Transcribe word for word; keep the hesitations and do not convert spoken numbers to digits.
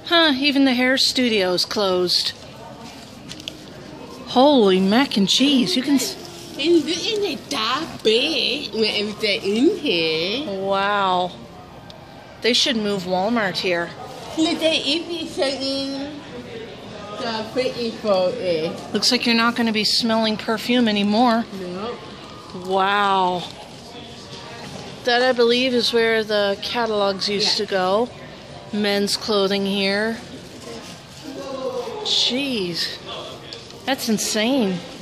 Huh, even the hair studio's closed. Holy mac and cheese. You can... s- And look at the dark bed when everything in here. Wow. They should move Walmart here. Look at if it's saying the pretty for it. Looks like you're not going to be smelling perfume anymore. No. Wow. That, I believe, is where the catalogs used Yeah. to go. Men's clothing here. Jeez. That's insane.